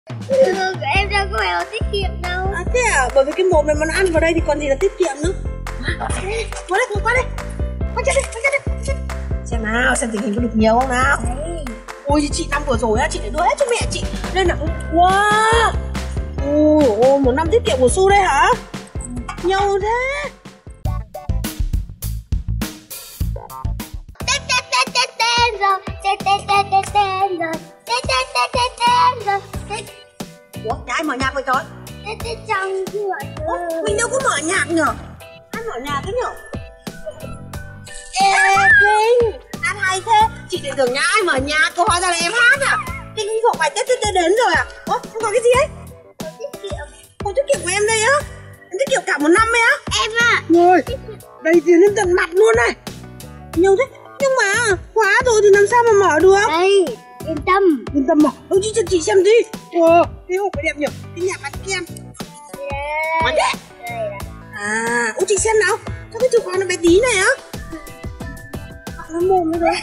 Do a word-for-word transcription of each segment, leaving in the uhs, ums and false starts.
Ừ, em đâu có phải là tiết kiệm đâu. À thế à? Bởi vì cái mồm này mà nó ăn vào đây thì còn gì là tiết kiệm nữa. Qua đây, qua đây. Qua đây, qua đây. Xem nào, xem tình hình có được nhiều không nào. Đấy. Ôi chị năm vừa rồi á, chị lại đưa hết cho mẹ chị. Nên là wow. Ồ, một năm tiết kiệm của Su đây hả? Nhiều thế. Tên tên tên tên tên rồi. Tên tên tên tên tên rồi. Tên tên tên tên tên rồi. Tên Ủa, nhà ai mở nhạc vậy trời? tên tên trong cửa. Ủa, mình đâu có mở nhạc nhở? Ai mở nhạc thế nhở? Ê, Kinh, hát hay thế. Chị định tưởng nhà ai mở nhạc, cô hóa ra là em hát à? Kinh thuộc bài Tết Tết Tết đến rồi à? Ủa, không có cái gì ấy? Tiết kiệm. Cô tiết kiệm của em đây á? Em tiết kiệm cả một năm ấy á? Em à. Rồi, đầy tiền lên tận mặt luôn này. Nhiều thế, nhưng mà khóa rồi thì làm sao mà mở được? Đây, yên tâm. Yên tâm mà, ôi chị cho chị xem đi. Ồ, cái hộp này đẹp nhỉ? Cái nhà bán kem. Bán đấy. Đây là. À, ôi chị xem nào. Sao cái chìa khóa nó bé tí này á? Nó mồm nữa đấy.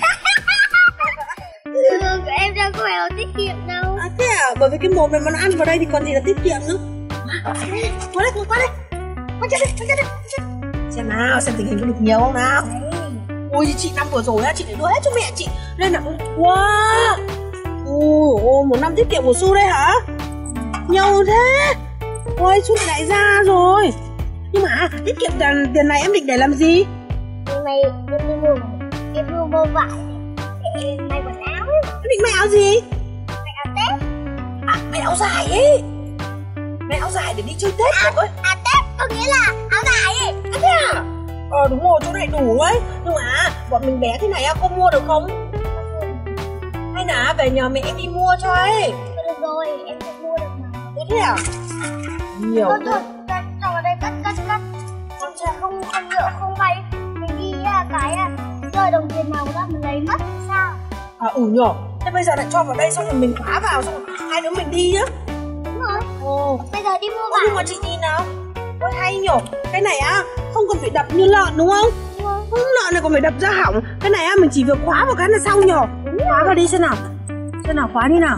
Ừ, em đâu có phải là tiết kiệm đâu. À thế à? Bởi vì cái mồm này mà nó ăn vào đây thì còn gì là tiết kiệm nữa. Qua đây, qua đây. Qua đây, qua đây. Xem nào, xem tình hình có được nhiều không nào. Đấy. Ôi chị năm vừa rồi á, chị lại đưa hết cho mẹ chị. Nên là wow. Ôi, một năm tiết kiệm của Su đây hả? Nhiều thế. Ôi, Su là đại gia rồi. Nhưng mà tiết kiệm tiền, tiền này em định để làm gì? Nhưng mày em đi mua em mua mua vải để em may quần áo ấy. Em định may áo gì? May áo Tết. À, may áo dài ấy. May áo dài để đi chơi Tết à, ơi. Áo Tết có nghĩa là áo dài ấy. À thế à? Ờ đúng rồi, chỗ này đủ ấy. Nhưng mà bọn mình bé thế này á, không mua được không? Hay là về nhờ mẹ em đi mua cho ấy. Thôi được rồi, em sẽ mua được mà. Thế thế à? Nhiều Thôi thế. thôi, cắt trong ở đây cắt cắt cắt. Không sẽ không không nhựa không bay. Mình đi à, cái à, rơi đồng tiền nào ra mình lấy mất sao? À ừ nhở. Thế bây giờ lại cho vào đây xong rồi mình khóa vào xong rồi hai đứa mình đi nhá. Đúng rồi. Ồ. Bây giờ đi mua Ôi, vải. nhưng mà chị nhìn nào. Ôi hay nhở. Cái này á không cần phải đập như lợn đúng không? Đúng rồi. Không, lợn này còn phải đập ra hỏng. Cái này á mình chỉ việc khóa vào cái là xong nhở. Khóa vào đi xem nào. Xem nào, khóa đi nào.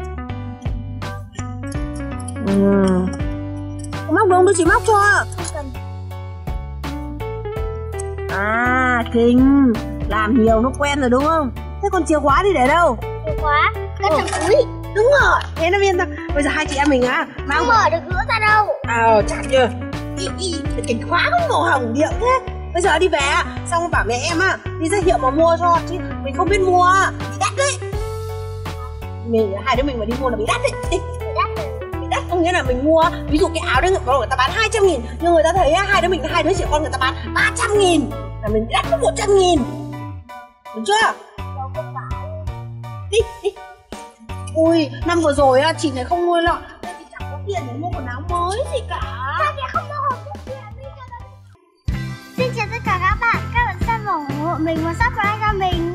Ừ. Có móc đúng, tôi chỉ móc cho. Không cần. À kinh. Làm nhiều nó quen rồi đúng không? Thế còn chìa khóa đi để đâu? Chìa khóa cất Ừ. trong túi. Đúng rồi, thế nó yên tâm. Bây giờ hai chị em mình á mang Không mở được nữa ra đâu. à chặt chưa? Y y cái khóa cũng màu hồng điện thế. Bây giờ đi về xong rồi bảo mẹ em á đi ra hiệu mà mua cho chứ mình không biết mua bị đắt đấy. Mình hai đứa mình mà đi mua là bị đắt đấy. Đi. Bị đắt rồi. Bị đắt có nghĩa là mình mua ví dụ cái áo đấy người, người ta bán hai trăm nghìn nhưng người ta thấy á, hai đứa mình hai đứa trẻ con người ta bán ba trăm nghìn là mình đắt có một trăm nghìn. Đúng chưa? Đâu có phải. Đi đi. Ui, năm vừa rồi á chị này không nuôi lợn nên chị chẳng có tiền để mua quần áo mới gì cả. Sao chị không mua hộp tiết kiệm đi cho nó. Xin chào tất cả các bạn, các bạn xem ủng hộ mình và subscribe cho mình